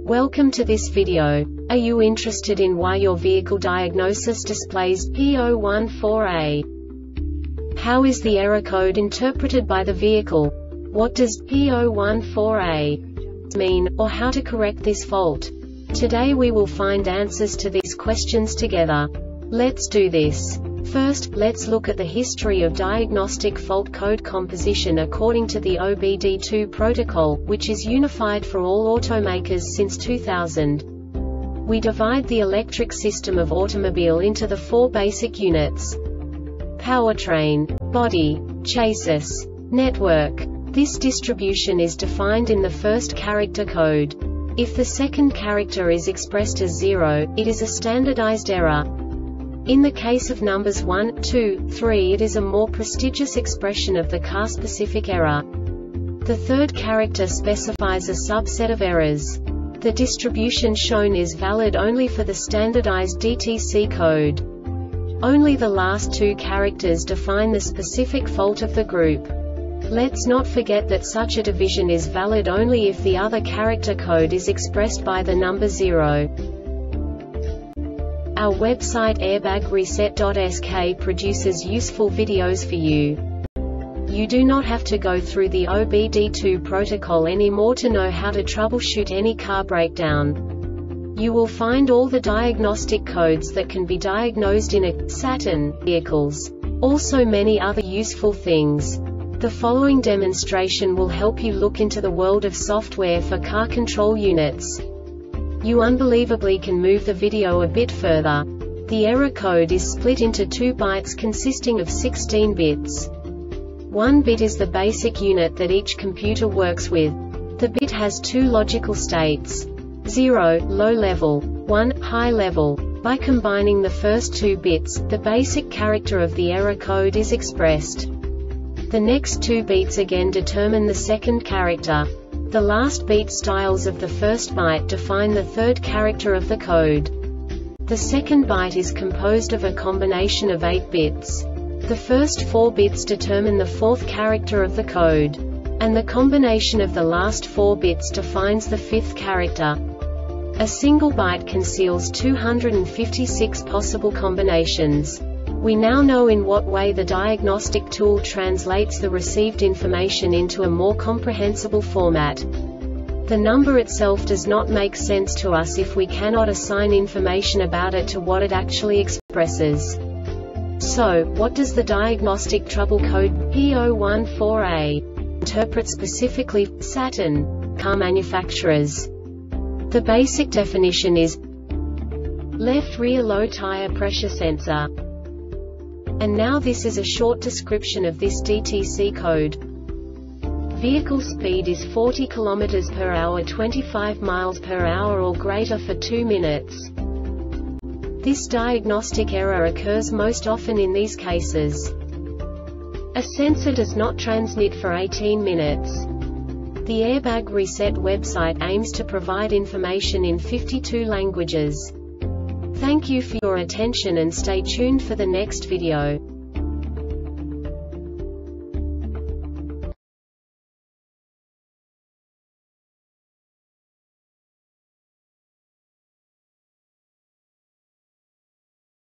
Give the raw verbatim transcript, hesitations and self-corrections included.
Welcome to this video. Are you interested in why your vehicle diagnosis displays P zero one four A? How is the error code interpreted by the vehicle? What does P zero one four A mean, or how to correct this fault? Today we will find answers to these questions together. Let's do this. First, let's look at the history of diagnostic fault code composition according to the O B D two protocol, which is unified for all automakers since two thousand. We divide the electric system of automobile into the four basic units: powertrain, body, chassis, network. This distribution is defined in the first character code. If the second character is expressed as zero, it is a standardized error. In the case of numbers one, two, three, it is a more prestigious expression of the car-specific error. The third character specifies a subset of errors. The distribution shown is valid only for the standardized D T C code. Only the last two characters define the specific fault of the group. Let's not forget that such a division is valid only if the other character code is expressed by the number zero. Our website airbag reset dot S K produces useful videos for you. You do not have to go through the O B D two protocol anymore to know how to troubleshoot any car breakdown. You will find all the diagnostic codes that can be diagnosed in a Saturn vehicles. Also many other useful things. The following demonstration will help you look into the world of software for car control units. You unbelievably can move the video a bit further. The error code is split into two bytes consisting of sixteen bits. One bit is the basic unit that each computer works with. The bit has two logical states: zero, low level, one, high level. By combining the first two bits, the basic character of the error code is expressed. The next two bits again determine the second character. The last beat styles of the first byte define the third character of the code. The second byte is composed of a combination of eight bits. The first four bits determine the fourth character of the code. And the combination of the last four bits defines the fifth character. A single byte conceals two hundred fifty-six possible combinations. We now know in what way the diagnostic tool translates the received information into a more comprehensible format. The number itself does not make sense to us if we cannot assign information about it to what it actually expresses. So, what does the diagnostic trouble code P zero one four A interpret specifically for Saturn car manufacturers? The basic definition is left rear low tire pressure sensor. And now this is a short description of this D T C code. Vehicle speed is forty kilometers per hour, twenty-five miles per hour or greater for two minutes. This diagnostic error occurs most often in these cases: a sensor does not transmit for eighteen minutes. The Airbag Reset website aims to provide information in fifty-two languages. Thank you for your attention and stay tuned for the next video.